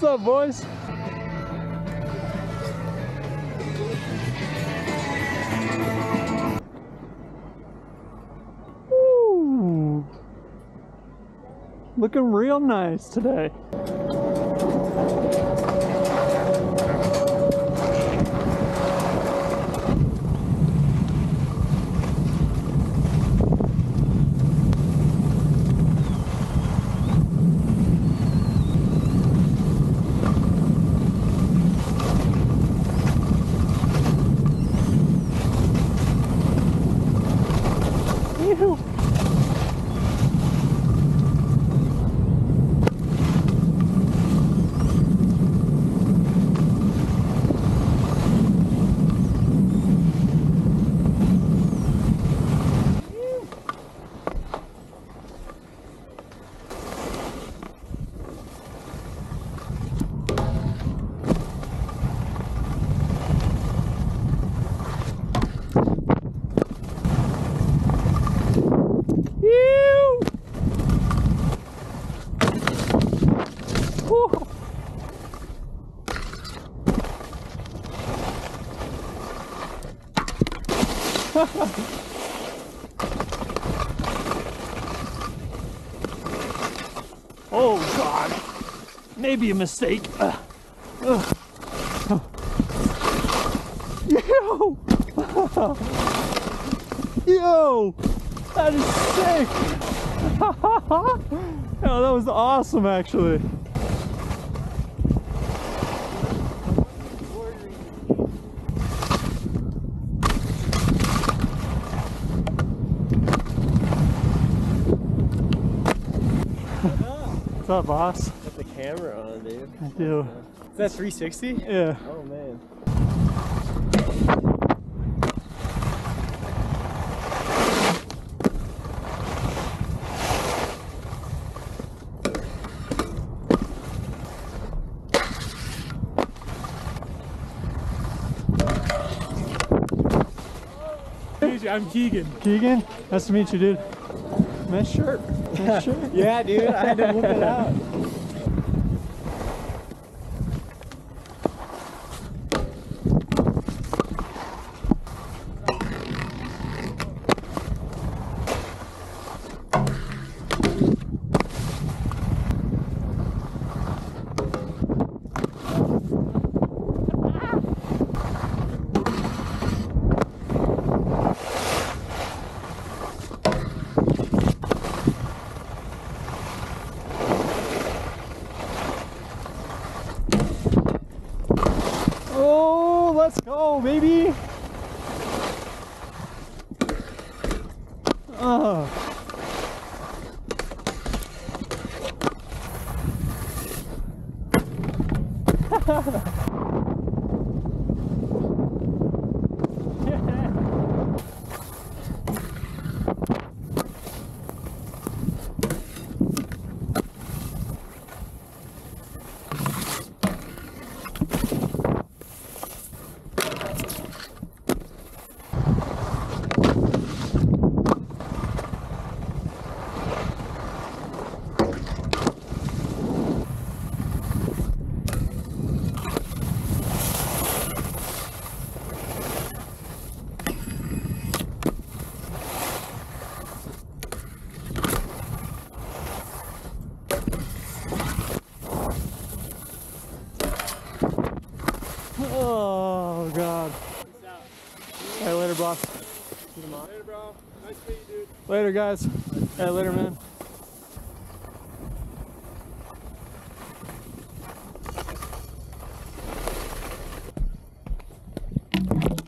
What's up, boys? Woo. Looking real nice today. Ew. Ew. Whew. Oh God, maybe a mistake. Yo! Yo! That is sick! Oh, that was awesome, actually. What's up, boss? Got the camera on, dude. I do. Is that 360? Yeah. Oh, man. I'm Keegan. Keegan? Nice to meet you, dude. Nice shirt. Nice shirt. Yeah, dude. I had to whip it out. Oh, let's go, baby. Oh, God. Hey, later, boss. Later, bro. Nice to meet you, dude. Later, guys. Hey, later, man.